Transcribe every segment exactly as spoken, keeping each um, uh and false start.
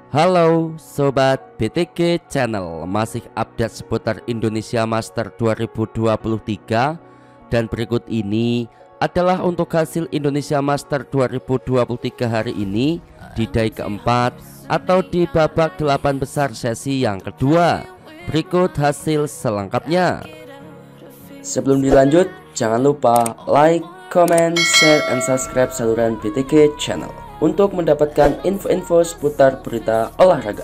Halo Sobat B T G Channel, masih update seputar Indonesia Master dua ribu dua puluh tiga. Dan berikut ini adalah untuk hasil Indonesia Master dua ribu dua puluh tiga hari ini di day keempat atau di babak delapan besar sesi yang kedua. Berikut hasil selengkapnya. Sebelum dilanjut, jangan lupa like, comment, share, and subscribe saluran B T G Channel untuk mendapatkan info-info seputar berita olahraga.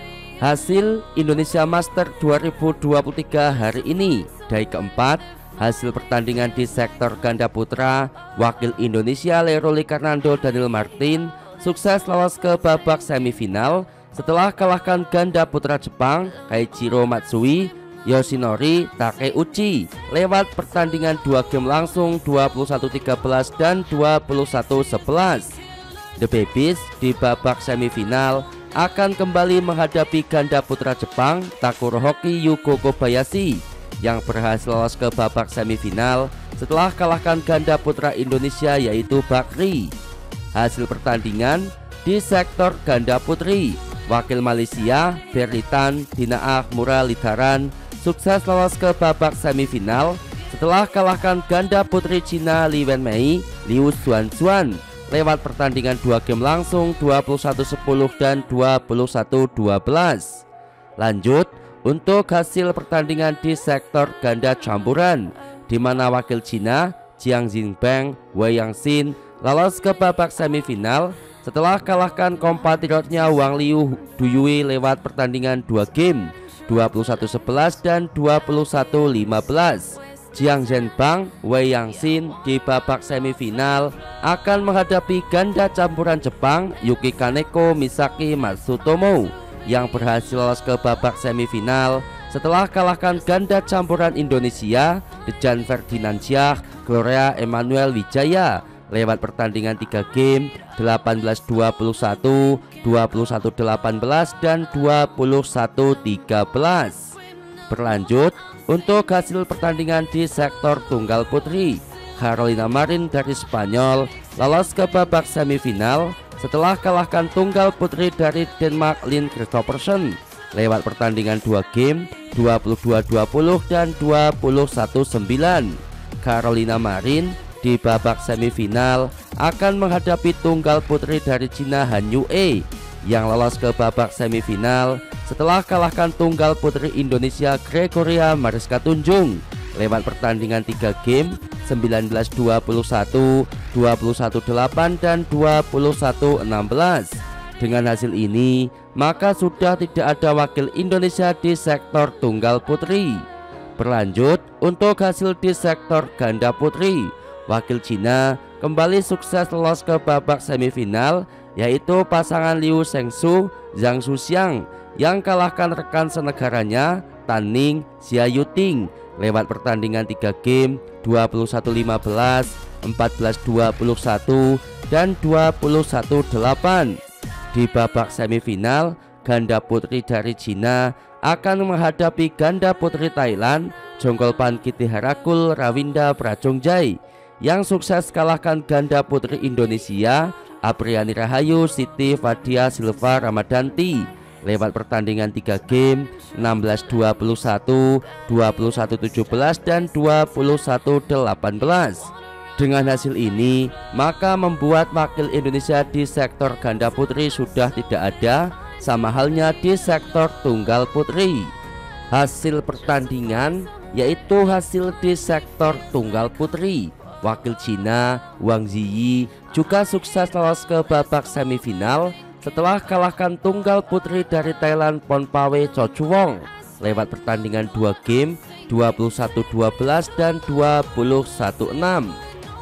Hasil Indonesia Master dua ribu dua puluh tiga hari ini, day keempat. Hasil pertandingan di sektor ganda putra, wakil Indonesia Leroli Karnando Daniel Martin sukses lolos ke babak semifinal setelah kalahkan ganda putra Jepang Keiichiro Matsui Yoshinori Takeuchi lewat pertandingan dua game langsung dua puluh satu tiga belas dan dua puluh satu sebelas. The Babies di babak semifinal akan kembali menghadapi ganda putra Jepang Takurohoki Yuko Kobayashi yang berhasil lolos ke babak semifinal setelah kalahkan ganda putra Indonesia yaitu Bakri. Hasil pertandingan di sektor ganda putri, wakil Malaysia Berlitan Dinaah Muralidharan sukses lolos ke babak semifinal setelah kalahkan ganda putri Cina Li Wenmei Liu Xuanxuan lewat pertandingan dua game langsung dua puluh satu sepuluh dan dua puluh satu dua belas. Lanjut untuk hasil pertandingan di sektor ganda campuran, di mana wakil Cina Jiang Xinbeng Wei Yangxin lolos ke babak semifinal setelah kalahkan kompatriotnya Wang Liu Duyui lewat pertandingan dua game dua puluh satu sebelas dan dua puluh satu lima belas. Jiang Zhenbang Wei Yangxin di babak semifinal akan menghadapi ganda campuran Jepang Yuki Kaneko Misaki Matsutomo yang berhasil lolos ke babak semifinal setelah kalahkan ganda campuran Indonesia Dejan Ferdinansyah Gloria Emmanuel Wijaya lewat pertandingan tiga game delapan belas dua puluh satu, dua puluh satu delapan belas dan dua puluh satu tiga belas. Berlanjut untuk hasil pertandingan di sektor tunggal putri, Carolina Marin dari Spanyol lolos ke babak semifinal setelah kalahkan tunggal putri dari Denmark Lynn Christophersen lewat pertandingan dua game dua puluh dua dua puluh dan dua puluh satu sembilan. Carolina Marin di babak semifinal akan menghadapi tunggal putri dari Cina Han Yue yang lolos ke babak semifinal setelah kalahkan tunggal putri Indonesia Gregoria Mariska Tunjung lewat pertandingan tiga game sembilan belas dua puluh satu, dua puluh satu delapan dan dua puluh satu enam belas. Dengan hasil ini, maka sudah tidak ada wakil Indonesia di sektor tunggal putri. Berlanjut untuk hasil di sektor ganda putri, wakil Cina kembali sukses lolos ke babak semifinal yaitu pasangan Liu Shengsu Zhang Shuxiang yang kalahkan rekan senegaranya Tan Ning Xia Yuting lewat pertandingan tiga game dua puluh satu lima belas, empat belas dua puluh satu dan dua puluh satu delapan. Di babak semifinal, ganda putri dari Cina akan menghadapi ganda putri Thailand Jongkolpan Kittiharakul Rawinda Prajongjai yang sukses kalahkan ganda putri Indonesia Apriani Rahayu Siti Fadia Silva Ramadanti lewat pertandingan tiga game enam belas dua puluh satu, dua puluh satu tujuh belas dan dua puluh satu delapan belas. Dengan hasil ini, maka membuat wakil Indonesia di sektor ganda putri sudah tidak ada, sama halnya di sektor tunggal putri. Hasil pertandingan yaitu hasil di sektor tunggal putri, wakil Cina Wang Ziyi juga sukses lolos ke babak semifinal setelah kalahkan tunggal putri dari Thailand Ponpawe Chochuwong lewat pertandingan dua game dua puluh satu dua belas dan dua puluh satu enam.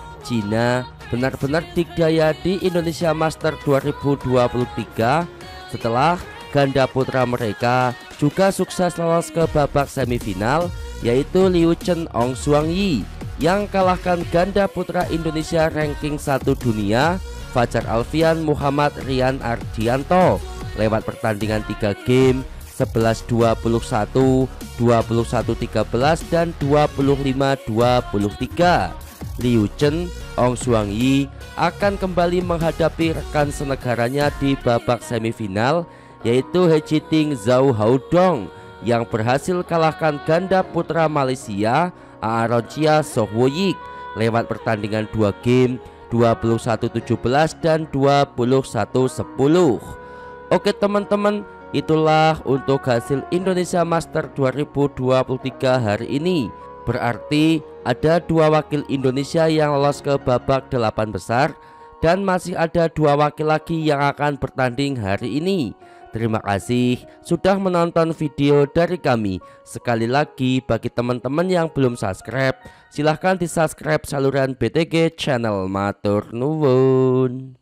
Cina benar-benar dikdaya di Indonesia Master dua ribu dua puluh tiga setelah ganda putra mereka juga sukses lolos ke babak semifinal yaitu Liu Chen Ong Suang Yi yang kalahkan ganda putra Indonesia ranking satu dunia Fajar Alfian Muhammad Rian Ardianto lewat pertandingan tiga game sebelas dua puluh satu, dua puluh satu tiga belas dan dua puluh lima dua puluh tiga. Liu Chen Ong Suang Yi akan kembali menghadapi rekan senegaranya di babak semifinal yaitu Hechiting Zhao Haodong yang berhasil kalahkan ganda putra Malaysia Aaroncia Sohwoyik lewat pertandingan dua game dua puluh satu tujuh belas dan dua puluh satu sepuluh. Oke teman-teman, itulah untuk hasil Indonesia Master dua ribu dua puluh tiga hari ini. Berarti ada dua wakil Indonesia yang lolos ke babak delapan besar dan masih ada dua wakil lagi yang akan bertanding hari ini. Terima kasih sudah menonton video dari kami. Sekali lagi bagi teman-teman yang belum subscribe, silahkan di subscribe saluran B T G Channel. Matur nuwun.